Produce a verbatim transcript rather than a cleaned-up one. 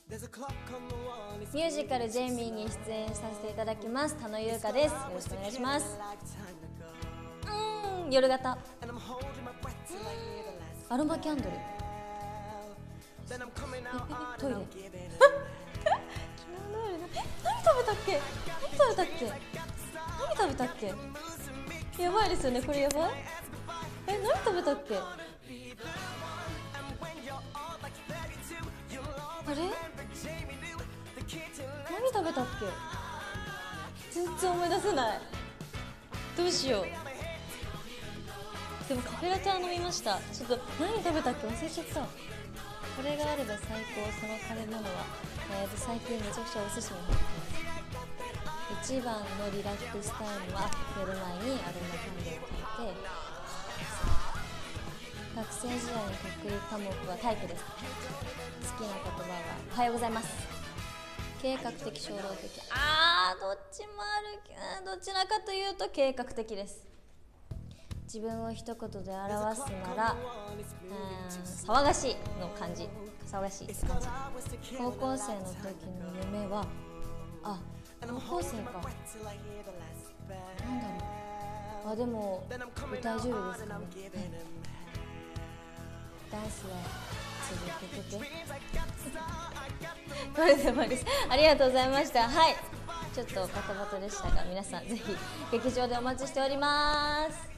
ミュージカルジェイミーに出演させていただきます田野優香です。よろしくお願いします。うーん、夜型アロマキャンドルええトイレ昨日の夜何食べたっけ何食べたっけ何食べたっけやばいですよね、これやばい。え、何食べたっけあれ何食べたっけ全然思い出せない。どうしよう。でもカフェラテは飲みました。ちょっと何食べたっけ忘れちゃった。これがあれば最高。その食べ物は、えー、と最近めちゃくちゃお寿司に入ってます。一番のリラックスタイムは寝る前にアロマキャンドルを嗅いで、学生時代の得意科目は体育です。好きな言葉はおはようございます。計画的衝動的、あーどっちもある。どちらかというと計画的です。自分を一言で表すなら、うん、騒がしいの感じ。騒がしいって感じ。高校生の時の夢は、あ、高校生か、なんだろう、あ、でも舞台女優ですかね。ダンスは続けててこれで終わりです。ありがとうございました。はい、ちょっとバタバタでしたが、皆さんぜひ劇場でお待ちしております。